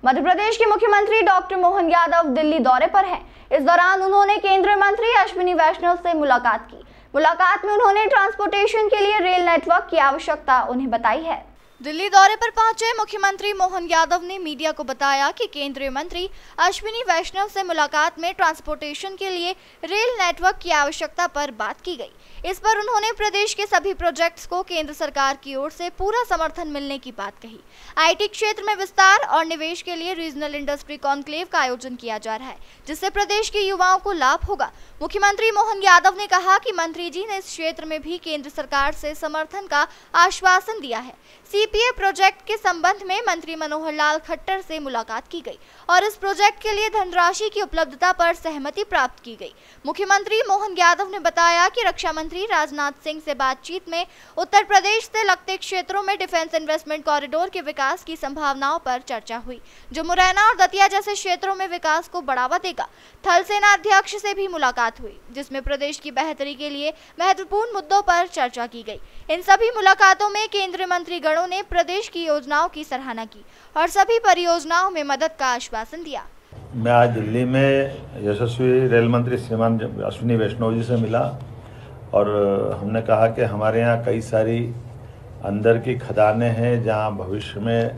मध्य प्रदेश के मुख्यमंत्री डॉक्टर मोहन यादव दिल्ली दौरे पर हैं। इस दौरान उन्होंने केंद्रीय मंत्री अश्विनी वैष्णव से मुलाकात की। मुलाकात में उन्होंने ट्रांसपोर्टेशन के लिए रेल नेटवर्क की आवश्यकता उन्हें बताई है। दिल्ली दौरे पर पहुंचे मुख्यमंत्री मोहन यादव ने मीडिया को बताया कि केंद्रीय मंत्री अश्विनी वैष्णव से मुलाकात में ट्रांसपोर्टेशन के लिए रेल नेटवर्क की आवश्यकता पर बात की गई। इस पर उन्होंने प्रदेश के सभी प्रोजेक्ट्स को केंद्र सरकार की ओर से पूरा समर्थन मिलने की बात कही। आईटी क्षेत्र में विस्तार और निवेश के लिए रीजनल इंडस्ट्री कॉन्क्लेव का आयोजन किया जा रहा है, जिससे प्रदेश के युवाओं को लाभ होगा। मुख्यमंत्री मोहन यादव ने कहा कि मंत्री जी ने इस क्षेत्र में भी केंद्र सरकार से समर्थन का आश्वासन दिया है। सीपीए प्रोजेक्ट के संबंध में मंत्री मनोहर लाल खट्टर से मुलाकात की गई और इस प्रोजेक्ट के लिए धनराशि की उपलब्धता पर सहमति प्राप्त की गई। मुख्यमंत्री मोहन यादव ने बताया कि रक्षा मंत्री राजनाथ सिंह से बातचीत में उत्तर प्रदेश से लगते क्षेत्रों में डिफेंस इन्वेस्टमेंट कॉरिडोर के विकास की संभावनाओं पर चर्चा हुई, जो मुरैना और दतिया जैसे क्षेत्रों में विकास को बढ़ावा देगा। थल सेना अध्यक्ष से भी मुलाकात हुई, जिसमें प्रदेश की बेहतरी के लिए महत्वपूर्ण मुद्दों पर चर्चा की गई। इन सभी मुलाकातों में केंद्रीय मंत्री गणों ने प्रदेश की योजनाओं की सराहना की और सभी परियोजनाओं में मदद का आश्वासन दिया। मैं आज दिल्ली में यशस्वी रेल मंत्री श्रीमान अश्विनी वैष्णव जी से मिला और हमने कहा कि हमारे यहाँ कई सारी अंदर की खदानें हैं जहाँ भविष्य में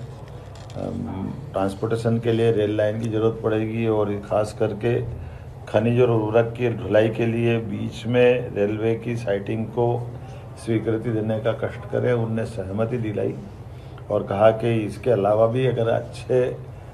ट्रांसपोर्टेशन के लिए रेल लाइन की ज़रूरत पड़ेगी और ख़ास करके खनिज और उर्वरक की ढुलाई के लिए बीच में रेलवे की साइटिंग को स्वीकृति देने का कष्ट करें। उनने सहमति दिलाई और कहा कि इसके अलावा भी अगर अच्छे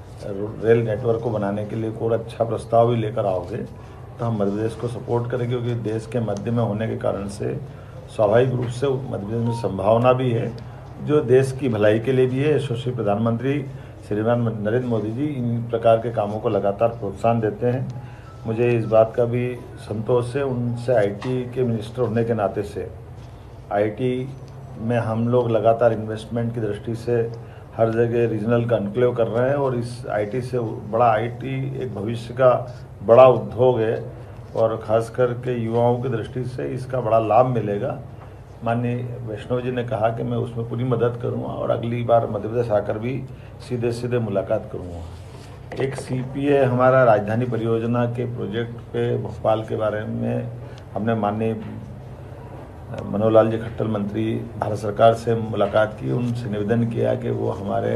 रेल नेटवर्क को बनाने के लिए कोई अच्छा प्रस्ताव भी लेकर आओगे तो हम मध्य प्रदेश को सपोर्ट करेंगे, क्योंकि देश के मध्य में होने के कारण से स्वाभाविक रूप से मध्य प्रदेश में संभावना भी है जो देश की भलाई के लिए भी है। यशस्वी प्रधानमंत्री श्रीमान नरेंद्र मोदी जी इन प्रकार के कामों को लगातार प्रोत्साहन देते हैं। मुझे इस बात का भी संतोष है उनसे आईटी के मिनिस्टर होने के नाते से आईटी में हम लोग लगातार इन्वेस्टमेंट की दृष्टि से हर जगह रीजनल कॉन्क्लेव कर रहे हैं और इस आईटी से बड़ा आईटी एक भविष्य का बड़ा उद्योग है और ख़ास करके युवाओं की दृष्टि से इसका बड़ा लाभ मिलेगा। माननीय वैष्णव जी ने कहा कि मैं उसमें पूरी मदद करूंगा और अगली बार मध्य प्रदेश आकर भी सीधे सीधे मुलाकात करूंगा। एक सीपीए हमारा राजधानी परियोजना के प्रोजेक्ट पे भोपाल के बारे में हमने माननीय मनोहर लाल जी खट्टर मंत्री भारत सरकार से मुलाकात की, उनसे निवेदन किया कि वो हमारे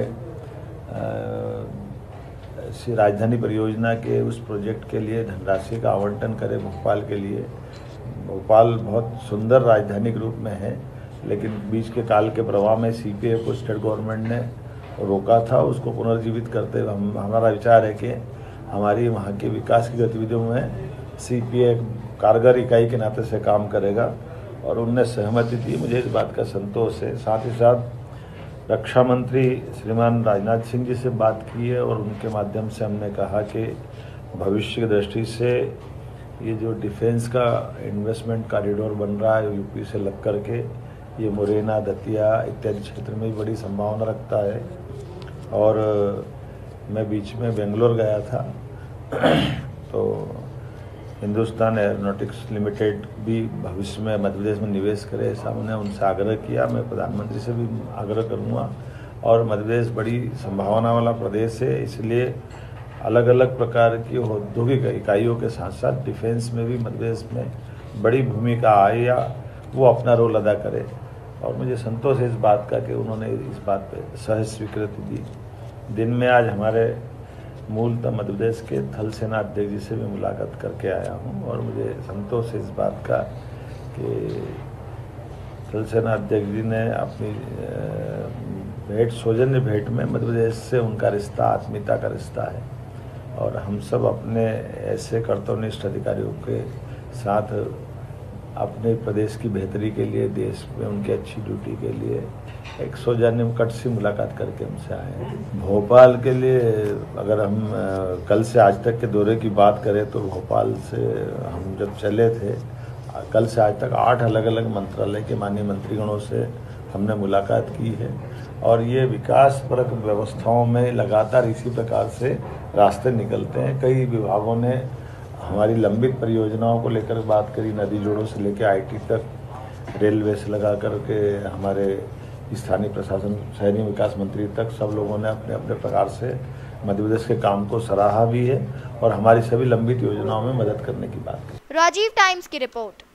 राजधानी परियोजना के उस प्रोजेक्ट के लिए धनराशि का आवंटन करें भोपाल के लिए। भोपाल बहुत सुंदर राजधानी के रूप में है, लेकिन बीच के काल के प्रवाह में सीपीए को स्टेट गवर्नमेंट ने रोका था। उसको पुनर्जीवित करते हुए हमारा विचार है कि हमारी वहाँ की विकास की गतिविधियों में सीपीए कारगर इकाई के नाते से काम करेगा और उनने सहमति दी। मुझे इस बात का संतोष है। साथ ही साथ रक्षा मंत्री श्रीमान राजनाथ सिंह जी से बात की है और उनके माध्यम से हमने कहा कि भविष्य की दृष्टि से ये जो डिफेंस का इन्वेस्टमेंट कॉरिडोर बन रहा है यूपी से लग कर के ये मुरैना दतिया इत्यादि क्षेत्र में भी बड़ी संभावना रखता है। और मैं बीच में बेंगलोर गया था तो हिंदुस्तान एरोनॉटिक्स लिमिटेड भी भविष्य में मध्य प्रदेश में निवेश करे, ऐसा हमने उनसे आग्रह किया। मैं प्रधानमंत्री से भी आग्रह करूंगा और मध्य प्रदेश बड़ी संभावना वाला प्रदेश है, इसलिए अलग अलग प्रकार की औद्योगिक इकाइयों के साथ साथ डिफेंस में भी मध्य प्रदेश में बड़ी भूमिका आए या वो अपना रोल अदा करे। और मुझे संतोष है इस बात का कि उन्होंने इस बात पर सहज स्वीकृति दी। दिन में आज हमारे मूलतः मध्य प्रदेश के थल सेना अध्यक्ष जी से भी मुलाकात करके आया हूं और मुझे संतोष है इस बात का कि थल सेना अध्यक्ष जी ने अपनी भेंट सौजन्य भेंट में मध्य प्रदेश से उनका रिश्ता आत्मीयता का रिश्ता है और हम सब अपने ऐसे कर्तव्यनिष्ठ अधिकारियों के साथ अपने प्रदेश की बेहतरी के लिए, देश में उनकी अच्छी ड्यूटी के लिए एक सौजन्य कट से मुलाकात करके हमसे आए हैं। भोपाल के लिए अगर हम कल से आज तक के दौरे की बात करें तो भोपाल से हम जब चले थे कल से आज तक 8 अलग अलग मंत्रालय के माननीय मंत्रीगणों से हमने मुलाकात की है और ये विकासपरक व्यवस्थाओं में लगातार इसी प्रकार से रास्ते निकलते हैं। कई विभागों ने हमारी लंबित परियोजनाओं को लेकर बात करी, नदी जोड़ों से लेकर आईटी तक, रेलवे से लगा करके हमारे स्थानीय प्रशासन, शहरी विकास मंत्री तक सब लोगों ने अपने अपने प्रकार से मध्य प्रदेश के काम को सराहा भी है और हमारी सभी लंबित योजनाओं में मदद करने की बात है। राजीव टाइम्स की रिपोर्ट।